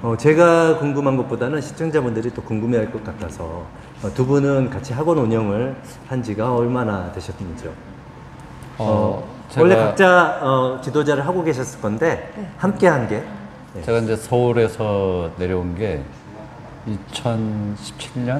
제가 궁금한 것보다는 시청자분들이 또 궁금해할 것 같아서 두 분은 같이 학원 운영을 한 지가 얼마나 되셨는지요? 원래 각자 지도자를 하고 계셨을 건데 네. 함께 한 게 제가 이제 서울에서 내려온 게 2017년?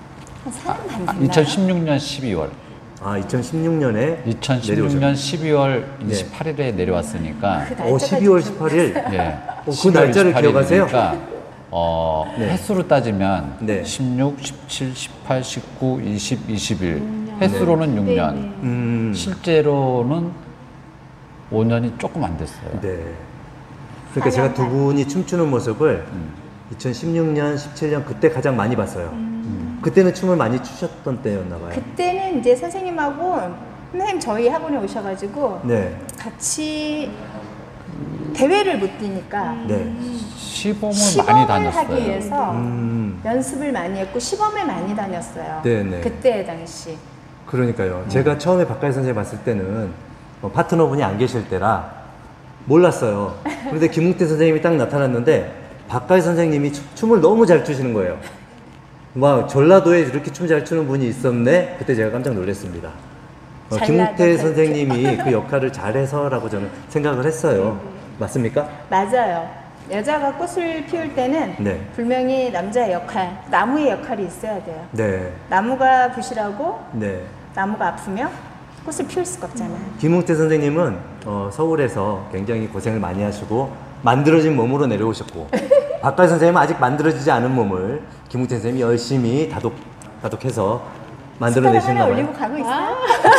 2016년 12월. 2016년에 2016년 12월 28일에 내려왔으니까. 12월 18일? 예. 그 날짜를 기억하세요? 횟수로 따지면 네. 16, 17, 18, 19, 20, 21. 횟수로는 6년. 실제로는 5년이 조금 안 됐어요. 네. 그러니까 제가 두 분이 춤추는 모습을 2016년, 17년 그때 가장 많이 봤어요. 그때는 춤을 많이 추셨던 때였나 봐요. 그때는 이제 선생님하고 선생님 저희 학원에 오셔가지고 네. 같이 대회를 못 뛰니까 네. 시범을 시범을 많이 다녔어요. 하기 위해서 연습을 많이 했고 시범을 많이 다녔어요. 네네. 그때 당시. 그러니까요. 제가 처음에 박가희 선생님 봤을 때는 파트너분이 안 계실 때라 몰랐어요. 그런데 김웅태 선생님이 딱 나타났는데 박가희 선생님이 춤을 너무 잘 추시는 거예요. 와, 전라도에 이렇게 춤 잘 추는 분이 있었네? 그때 제가 깜짝 놀랐습니다. 김웅태 선생님이 그 역할을 잘해서라고 저는 생각을 했어요. 맞습니까? 맞아요. 여자가 꽃을 피울 때는 네. 분명히 남자의 역할, 나무의 역할이 있어야 돼요. 네. 나무가 부실하고 네. 나무가 아프면 꽃을 피울 수가 없잖아요. 김웅태 선생님은 서울에서 굉장히 고생을 많이 하시고 만들어진 몸으로 내려오셨고 박가희 선생님은 아직 만들어지지 않은 몸을 김웅태 선생님이 열심히 다독해서 만들어내셨나 봐요. 올리고 가고 있어요.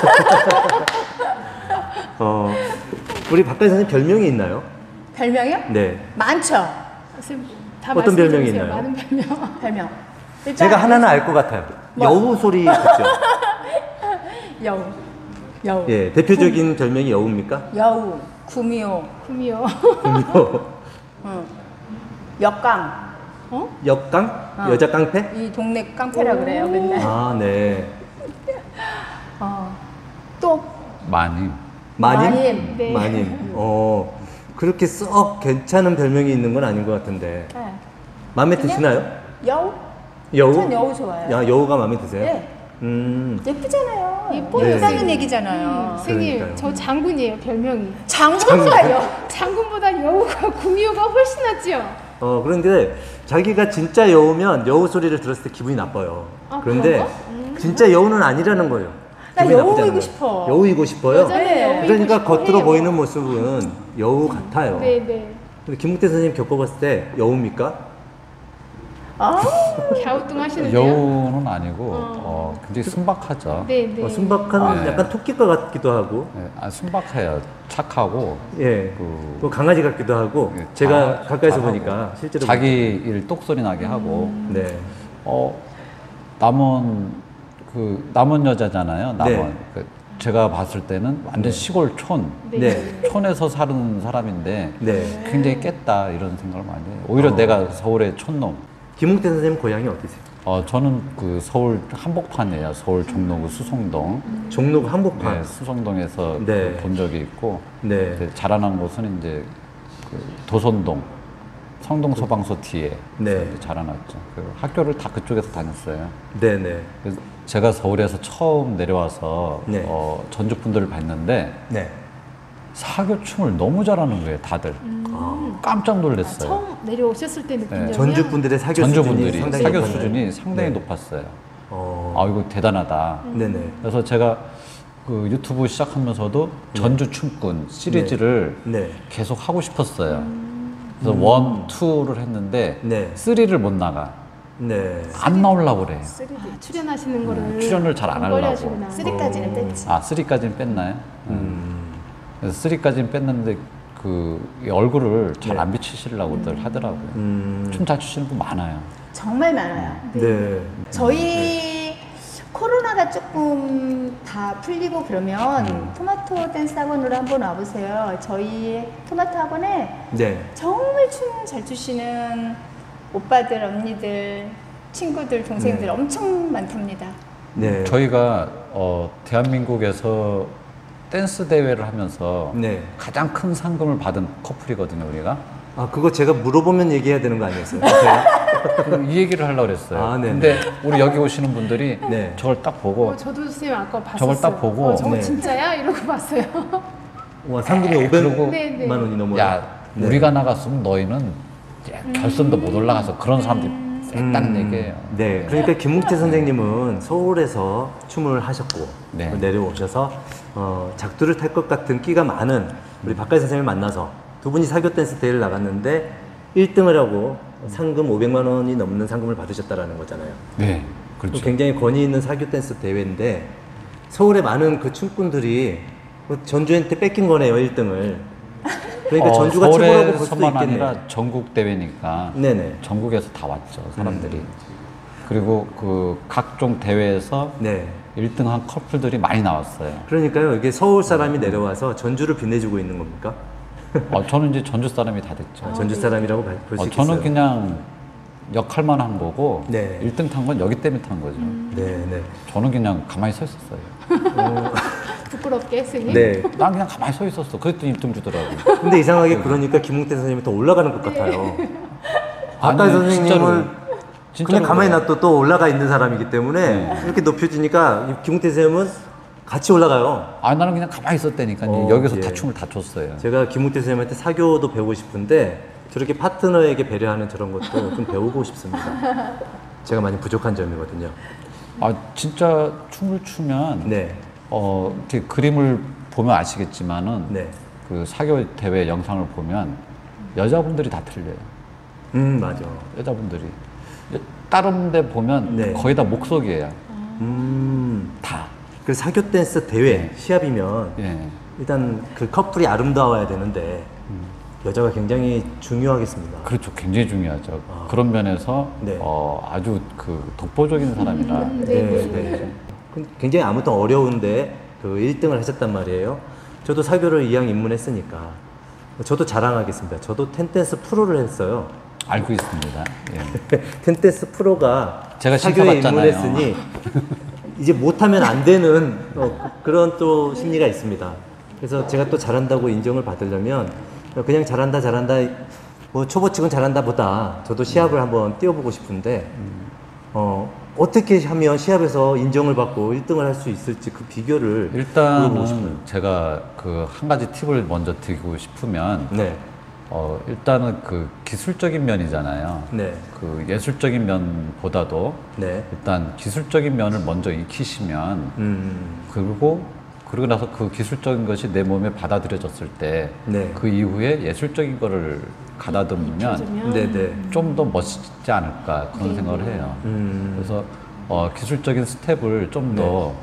우리 박가희 선생님 별명이 있나요? 별명이요? 네. 많죠. 다 어떤 별명이 말씀해주세요. 있나요? 많은 별명. 별명. 일단 제가 하나는 알 것 같아요. 여우 소리 듣죠? 여우. 여우. 예, 대표적인 별명이 여우입니까? 여우. 구미호. 구미호. 그럼요. 역강. 역강? 여자 깡패? 이 동네 깡패라 그래요, 맨날. 아, 네. 또 마님. 마님? 마님. 네. 마님. 그렇게 썩 괜찮은 별명이 있는 건 아닌 것 같은데. 네. 마음에 그냥 드시나요? 여우? 여우? 전 여우 좋아해요. 야, 여우가 마음에 드세요? 네. 예쁘잖아요. 예뻐요. 예쁘다는 네. 얘기잖아요. 선생님, 그러니까요. 저 장군이에요, 별명이. 장군가요? 장군보다 여우가 구미호가 훨씬 낫죠? 그런데 자기가 진짜 여우면 여우 소리를 들었을 때 기분이 나빠요. 아, 그런데 그런가? 진짜 여우는 아니라는 거예요. 나 기분이 나쁘지 여우이고 않은 거예요. 싶어. 여우이고 싶어요? 여자는 네. 여우이고 그러니까 싶어 겉으로 해요. 보이는 모습은 여우 같아요. 네네. 근데 김웅태 선생님 겪어봤을 때 여우입니까? 갸우뚱하시는데요? 여우는 아니고 굉장히 순박하죠. 네네. 순박한 네. 약간 토끼과 같기도 하고, 순박해요. 착하고. 예, 또 강아지 같기도 하고, 예, 제가 가까이서 잘하고. 보니까 실제로 자기 일 똑소리 나게 하고. 네, 남원 여자잖아요. 남원. 네. 제가 봤을 때는 완전 시골 촌. 네, 촌에서 사는 사람인데 네. 굉장히 깼다 이런 생각을 많이 해요. 오히려 내가 서울의 촌놈. 김웅태 선생님 고향이 어디세요? 저는 그 서울 한복판이에요. 서울 종로구 수성동. 종로구 한복판. 네, 수성동에서 네. 본 적이 있고. 네. 이제 자라난 곳은 이제 그 도선동, 성동 소방서 뒤에 네. 자라났죠. 학교를 다 그쪽에서 다녔어요. 네, 네, 그래서 제가 서울에서 처음 내려와서 네. 전주 분들을 봤는데 네. 사교 춤을 너무 잘하는 거예요, 다들. 깜짝 놀랐어요. 처음 내려오셨을 때 느낀 점이요? 전주 분들의 사교 수준이 전주분들이 상당히 사교 높았나요? 수준이 상당히 네. 높았어요. 어, 이거 대단하다. 네네. 그래서 제가 그 유튜브 시작하면서도 전주 춤꾼 시리즈를 네. 계속 하고 싶었어요. 그래서 원, 투를 했는데 네. 쓰리를 못 나가. 네. 안 나오려고 그래요. 출연하시는 거를 출연을 잘 안 하려고. 꺼려하시구나. 3까지는 뺐지. 3까지는 뺐나요? 그래서 3까지는 뺐는데 그 얼굴을 잘 안 비치시려고들 하더라고요. 춤 잘 추시는 분 많아요. 정말 많아요. 네. 저희 코로나가 조금 다 풀리고 그러면 토마토 댄스 학원으로 한번 와보세요. 저희 토마토 학원에 네. 정말 춤 잘 추시는 오빠들, 언니들, 친구들, 동생들 엄청 많답니다. 네. 저희가 대한민국에서 댄스 대회를 하면서 네. 가장 큰 상금을 받은 커플이거든요, 우리가. 아, 그거 제가 물어보면 얘기해야 되는 거 아니었어요? 이 얘기를 하려고 그랬어요. 아, 네네. 근데 우리 여기 오시는 분들이 네. 저걸 딱 보고 저도 선생님 아까 봤었어요. 저걸 딱 보고 저거 네. 진짜야? 이러고 봤어요. 와, 상금이 그리고 500만 네, 네. 원이 넘어요. 야, 네. 우리가 나갔으면 너희는 이제 결선도 못 올라가서 그런 사람들이 딱 얘기해요. 네, 그러니까 김웅태 선생님은 서울에서 춤을 하셨고 네. 내려오셔서 작두를 탈 것 같은 끼가 많은 우리 박가희 선생님을 만나서 두 분이 사교 댄스 대회를 나갔는데 1등을 하고 상금 500만 원이 넘는 상금을 받으셨다라는 거잖아요. 네, 그렇죠. 굉장히 권위 있는 사교 댄스 대회인데 서울의 많은 그 춤꾼들이 전주한테 뺏긴 거네요, 1등을. 그러니까 전주가 최고라고 볼 수도 서울에서만 있겠네요. 아니라 전국 대회니까 네네. 전국에서 다 왔죠, 사람들이. 그리고 그 각종 대회에서 네. 1등한 커플들이 많이 나왔어요. 그러니까요, 이게 서울 사람이 내려와서 전주를 빛내주고 있는 겁니까? 저는 이제 전주 사람이 다 됐죠. 전주 사람이라고 볼 수 있겠어요. 저는 그냥 역할만 한 거고 네. 1등 탄 건 여기 때문에 탄 거죠. 네, 네. 저는 그냥 가만히 서 있었어요. 부끄럽게 선생님. 네. 난 그냥 가만히 서 있었어. 그랬더니 1등 주더라고요. 근데 이상하게 그러니까 김웅태 선생님이 더 올라가는 것 같아요. 박가희 아니, 선생님은 진짜로 그냥 가만히 그래요. 놔둬 또 올라가 있는 사람이기 때문에 이렇게 높여주니까 이 김웅태 선생님은 같이 올라가요. 나는 그냥 가만히 있었다니까요. 여기서 예. 다 춤을 다 췄어요. 제가 김웅태 선생님한테 사교도 배우고 싶은데 저렇게 파트너에게 배려하는 저런 것도 좀 배우고 싶습니다. 제가 많이 부족한 점이거든요. 진짜 춤을 추면 네, 이렇게 그림을 보면 아시겠지만은 네. 그 사교 대회 영상을 보면 여자분들이 다 틀려요. 맞아. 여자분들이 다른 데 보면 네. 거의 다 목소리예요. 다. 그 사교 댄스 대회 시합이면 예. 일단 그 커플이 아름다워야 되는데 여자가 굉장히 중요하겠습니다. 그렇죠. 굉장히 중요하죠. 그런 면에서 네. 아주 그 독보적인 사람이라. 네. 굉장히 아무튼 어려운데 그 1등을 하셨단 말이에요. 저도 사교를 2학 입문했으니까 저도 자랑하겠습니다. 저도 텐댄스 프로를 했어요. 알고 있습니다. 예. 텐댄스 프로가 제가 사교에 심사받잖아요. 입문했으니 이제 못하면 안 되는 그런 또 심리가 있습니다. 그래서 제가 또 잘한다고 인정을 받으려면 그냥 잘한다 뭐 초보치곤 잘한다 보다 저도 시합을 한번 뛰어보고 싶은데 어떻게 하면 시합에서 인정을 받고 1등을 할 수 있을지 그 비결을 물어보고 싶어요. 일단은 제가 그 한 가지 팁을 먼저 드리고 싶으면 네, 일단은 그 기술적인 면이잖아요. 네, 그 예술적인 면보다도 네, 일단 기술적인 면을 먼저 익히시면 그리고 나서 그 기술적인 것이 내 몸에 받아들여졌을 때 네. 그 이후에 예술적인 거를 가다듬으면 네, 네. 좀 더 멋있지 않을까 그런 생각을 해요. 그래서 기술적인 스텝을 좀 더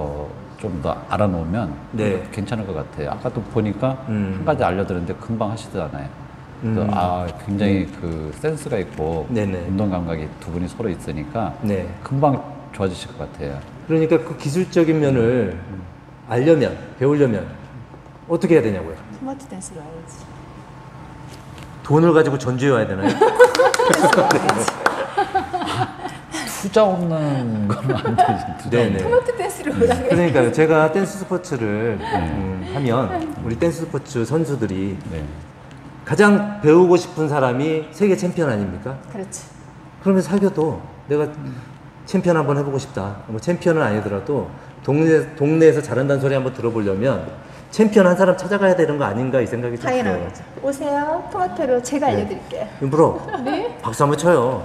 알아놓으면 네. 괜찮을 것 같아요. 아까도 보니까 한 가지 알려드렸는데 금방 하시잖아요. 그래서 굉장히 그 센스가 있고 네네. 운동 감각이 두 분이 서로 있으니까 네. 금방 좋아지실 것 같아요. 그러니까 그 기술적인 면을 알려면 배우려면 어떻게 해야 되냐고요? 스마트 댄스로 알지. 돈을 가지고 전주에 와야 되나요? 투자 없는 건 안 되지. 네네. 스마트 댄스로 오라고. 그러니까요. 제가 댄스 스포츠를 하면 우리 댄스 스포츠 선수들이 네. 가장 배우고 싶은 사람이 세계 챔피언 아닙니까? 그렇지. 그러면 사교도 내가 챔피언 한번 해보고 싶다. 뭐 챔피언은 아니더라도 동네에서 잘한다는 소리 한번 들어보려면 챔피언 한 사람 찾아가야 되는 거 아닌가 이 생각이 좀 당연한 들어요. 거죠. 오세요. 토마토로 제가 알려드릴게요. 윤프로 네? 박수 한번 쳐요.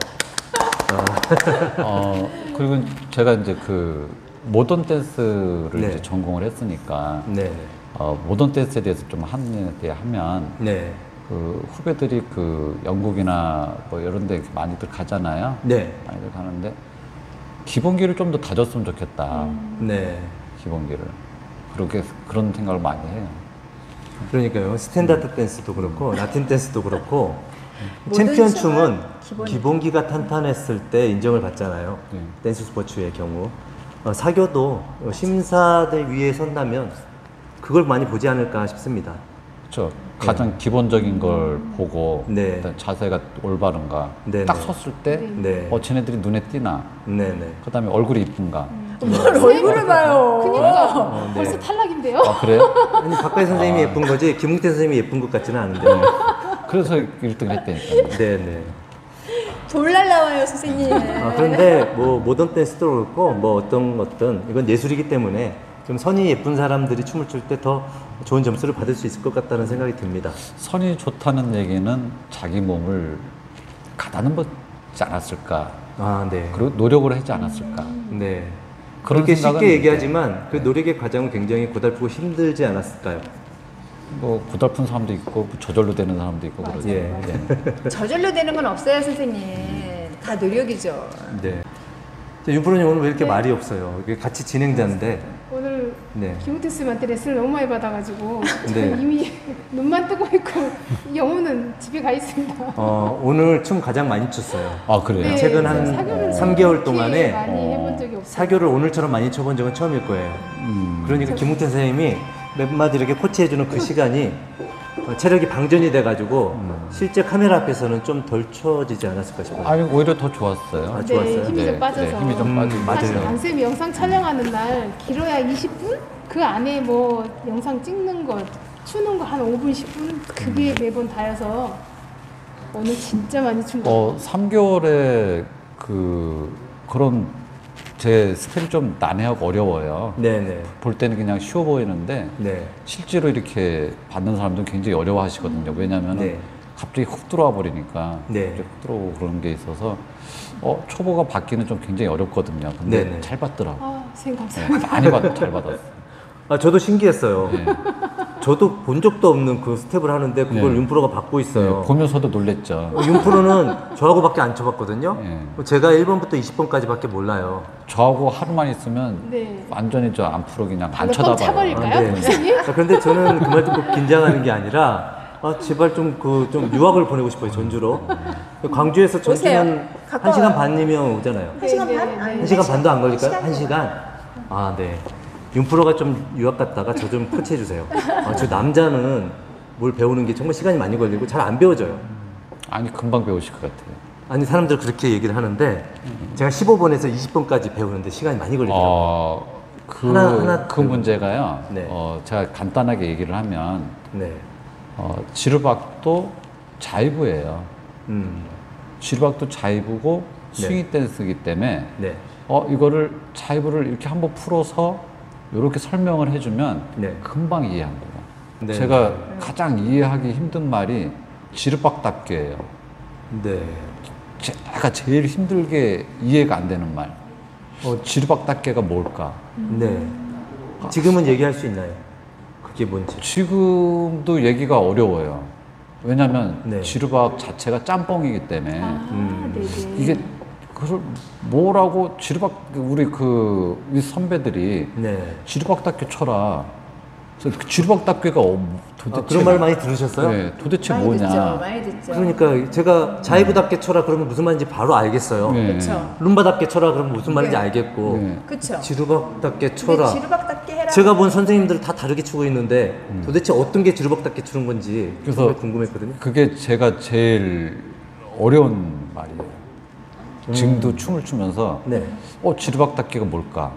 그리고 제가 이제 그 모던 댄스를 네. 이제 전공을 했으니까 네, 모던 댄스에 대해서 좀 하면 네, 그 후배들이 그 영국이나 뭐 이런 데 많이들 가잖아요. 네, 많이들 가는데 기본기를 좀 더 다졌으면 좋겠다. 네. 기본기를. 그런 생각을 많이 해요. 그러니까요. 스탠다드 댄스도 그렇고 라틴 댄스도 그렇고 모든 챔피언 춤은 춤은 기본이에요. 기본기가 탄탄했을 때 인정을 받잖아요. 네. 댄스 스포츠의 경우 사교도 심사들 위에 선다면 그걸 많이 보지 않을까 싶습니다. 그렇죠. 가장 기본적인 걸 보고 네. 일단 자세가 올바른가 네, 딱 네. 섰을 때 네, 쟤네들이 눈에 띄나 네, 네. 그다음에 얼굴이 이쁜가 뭘 얼굴을 봐요. 그니까 네. 벌써 탈락인데요? 그래요? 아니 박가희 선생님이 예쁜 거지 김웅태 선생님이 예쁜 것 같지는 않은데. 그래서 1등을 했다니까요. 네네. 졸라 나와요, 선생님. 그런데 뭐 모던 댄스도 그렇고 뭐 어떤 이건 예술이기 때문에 좀 선이 예쁜 사람들이 춤을 출 때 더 좋은 점수를 받을 수 있을 것 같다는 생각이 듭니다. 선이 좋다는 얘기는 자기 몸을 가다듬지 않았을까. 네. 그리고 노력을 하지 않았을까. 네. 그런 그렇게 생각은 쉽게 얘기하지만 그 노력의 과정은 굉장히 고달프고 힘들지 않았을까요? 뭐 고달픈 사람도 있고 저절로 되는 사람도 있고 그러죠. 예. 저절로 되는 건 없어요, 선생님. 다 노력이죠. 네. 윤프로님 오늘 왜 이렇게 네. 말이 없어요? 이게 같이 진행자인데. 오늘 네. 김우태 쌤한테 레슨을 너무 많이 받아가지고 네. 이미 눈만 뜨고 있고 영혼은 집에 가 있습니다. 오늘 춤 가장 많이 췄어요. 아 그래요? 네, 최근 한 사교를 3개월 그렇게 동안에 많이 해본 적이 없어요. 사교를 오늘처럼 많이 쳐본 적은 처음일 거예요. 그러니까 김우태 선생님이 몇 마디 이렇게 코치해주는 그 시간이 체력이 방전이 돼가지고 실제 카메라 앞에서는 좀 덜 쳐지지 않았을까 싶어요. 아니 오히려 더 좋았어요. 아, 네, 좋았어요? 힘이 좀 빠져서. 힘이 좀 빠지고. 사실 맞아요. 안쌤이 영상 촬영하는 날 길어야 20분? 그 안에 뭐 영상 찍는 거, 추는 거 한 5분, 10분? 그게 매번 다여서 오늘 진짜 많이 춘 거. 3개월에 그런 제 스텝이 좀 난해하고 어려워요. 네네. 볼 때는 그냥 쉬워 보이는데 네. 실제로 이렇게 받는 사람들은 굉장히 어려워하시거든요. 왜냐하면 네. 갑자기 훅 들어와 버리니까 네. 갑자기 훅 들어오고 그런 게 있어서 초보가 받기는 좀 굉장히 어렵거든요. 근데 네네. 잘 받더라고. 아, 선생님 네, 감사합니다. 많이 잘 받았어요. 저도 신기했어요. 네. 저도 본 적도 없는 그 스텝을 하는데 그걸 네. 윤프로가 받고 있어요. 네, 보면서도 놀랬죠. 윤프로는 저하고밖에 안 쳐봤거든요. 네. 제가 1번부터 20번까지밖에 몰라요. 저하고 하루만 있으면 네. 완전히 저 앞으로 그냥 안 몇 번 쳐다봐요. 차버릴까요? 네. 그런데 저는 그 말 듣고 긴장하는 게 아니라 제발 좀 유학을 보내고 싶어요, 전주로. 광주에서 전주는 오세요. 가까워요. 1시간 반이면 오잖아요. 1시간 네, 반? 네, 아니, 1시간 반도 안 걸릴까요? 시간이요. 1시간? 네. 윤프로가 좀 유학 갔다가 저 좀 코치해 주세요. 저 남자는 뭘 배우는 게 정말 시간이 많이 걸리고 잘 안 배워져요. 아니 금방 배우실 것 같아요. 아니 사람들 그렇게 얘기를 하는데 제가 15번에서 20번까지 배우는데 시간이 많이 걸리더라고요. 그 문제가요. 네. 제가 간단하게 얘기를 하면 네. 지르박도 자이브예요. 지르박도 자이브고 스윙 댄스이기 때문에 네. 이거를 자이브를 이렇게 한번 풀어서 이렇게 설명을 해주면 네. 금방 이해합니다. 네. 제가 가장 이해하기 힘든 말이 지르박답게예요. 네. 제가 제일 힘들게 이해가 안 되는 말. 지르박답게가 뭘까? 네. 지금은 얘기할 수 있나요? 그게 뭔지. 지금도 얘기가 어려워요. 왜냐하면 네. 지르박 자체가 짬뽕이기 때문에 네네. 이게 그걸 뭐라고 지르박 우리 위 선배들이 네. 지르박답게 쳐라. 그래서 그 지르박답게가 도대체 그런 말 많이 들으셨어요? 네, 도대체 많이 뭐냐? 듣죠, 많이 듣죠. 그러니까 제가 자이브답게 쳐라 그러면 무슨 말인지 바로 알겠어요. 네. 그렇죠. 룸바답게 쳐라 그러면 무슨 말인지 네. 알겠고 네. 그렇죠. 지루박답게 쳐라. 지루박답게 해라. 제가 본 선생님들 다 다르게 추고 있는데 도대체 어떤 게 지루박답게 추는 건지 그래서 정말 궁금했거든요. 그게 제가 제일 어려운 말이에요. 지금도 춤을 추면서 네. 지르박답게가 뭘까?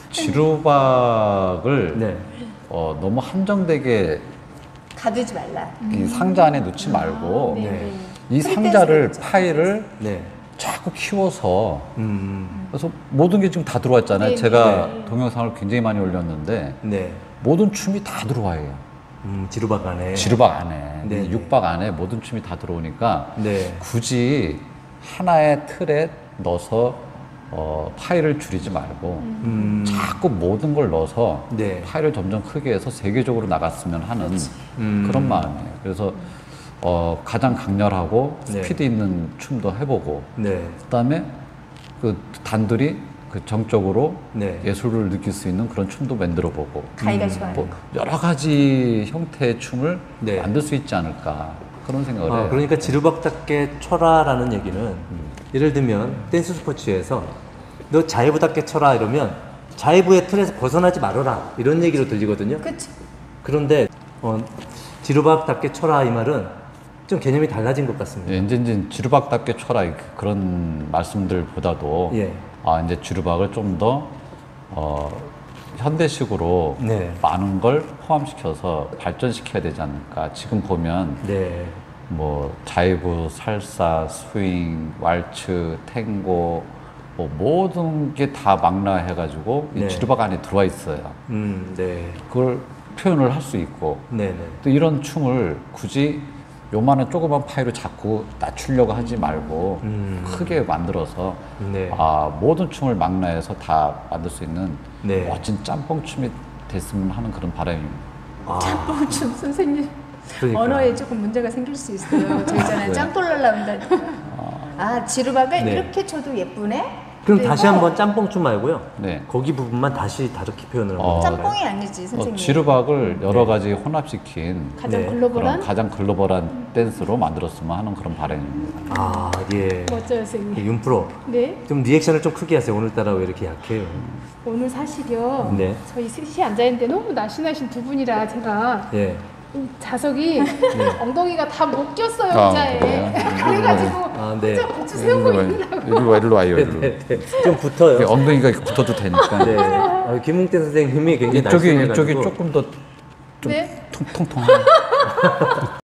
지르박을 네. 너무 한정되게 가두지 말라. 이 상자 안에 넣지 말고 네. 이 프리 상자를 댄스가 파일을 네. 자꾸 키워서 음. 그래서 모든 게 지금 다 들어왔잖아요. 네, 제가 네. 동영상을 굉장히 많이 올렸는데 네. 모든 춤이 다 들어와요. 지루박 안에. 지르박 안에, 네. 육박 안에 모든 춤이 다 들어오니까 네. 굳이 하나의 틀에 넣어서 파일을 줄이지 말고 자꾸 모든 걸 넣어서 네. 파일을 점점 크게 해서 세계적으로 나갔으면 하는 그런 마음이에요. 그래서 가장 강렬하고 네. 스피드 있는 춤도 해보고 네. 그다음에 그 단둘이 그 정적으로 네. 예술을 느낄 수 있는 그런 춤도 만들어보고 가이가 좋아하는 뭐 거. 여러 가지 형태의 춤을 네. 만들 수 있지 않을까 그런 생각을 해요. 그러니까 지루박답게 쳐라라는 얘기는 예를 들면 댄스 스포츠에서 너 자이브답게 쳐라 이러면 자이브의 틀에서 벗어나지 말아라 이런 얘기로 들리거든요. 그렇죠. 그런데 지루박답게 쳐라 이 말은 좀 개념이 달라진 것 같습니다. 예, 이제 지르박답게 쳐라 그런 말씀들보다도 예. 이제 지르박을 좀 더 현대식으로 네. 많은 걸 포함시켜서 발전시켜야 되지 않을까. 지금 보면 네. 뭐 자이브, 살사, 스윙, 왈츠, 탱고 뭐 모든 게 다 망라해가지고 네. 이 지루박 안에 들어와 있어요. 네. 그걸 표현을 할 수 있고 네네. 또 이런 춤을 굳이 요만한 조그만 파이로 자꾸 낮추려고 하지 말고 크게 만들어서 네. 모든 춤을 망라해서 다 만들 수 있는 네. 멋진 짬뽕 춤이 됐으면 하는 그런 바람입니다. 짬뽕춤 선생님 그러니까. 언어에 조금 문제가 생길 수 있어요. 저 있잖아요. 네. 짱돌 나온다. 지루박을 네. 이렇게 쳐도 예쁘네. 그럼 그리고 다시 한번 짬뽕춤 말고요. 네. 거기 부분만 다시 다르게 표현을 어, 한번 짬뽕이 아니지 선생님. 지루박을 여러 가지 혼합시킨 가장 네. 그런 글로벌한 가장 글로벌한 댄스로 만들었으면 하는 그런 바람입니다. 예. 멋져요, 선생님. 윤프로. 네. 좀 리액션을 좀 크게 하세요. 오늘따라 왜 이렇게 약해요? 오늘 사실요. 네. 저희 셋이 앉아 있는데 너무 날씬하신 두 분이라 제가 예. 이 자석이 엉덩이가 다 못 꼈어요 아, 의자에. 그래요? 그래가지고 네. 혼자 고추 세운 거 있느라고. 일로 와요. 네, 네. 좀 붙어요. 엉덩이가 붙어도 되니까. 네. 김웅태 선생님이 굉장히 이쪽이 날씬해가지고 조금 더 좀 네. 통통한.